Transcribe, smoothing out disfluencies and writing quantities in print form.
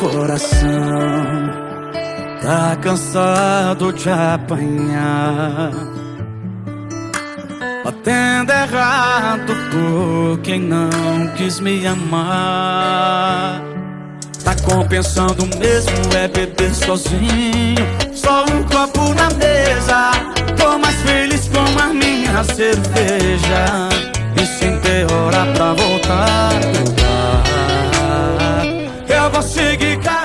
coração tá cansado de apanhar, batendo errado por quem não quis me amar. Tá compensando mesmo é beber sozinho, só um copo na mesa. Tô mais feliz com a minha cerveja e sem ter hora pra voltar pro bar. Eu vou seguir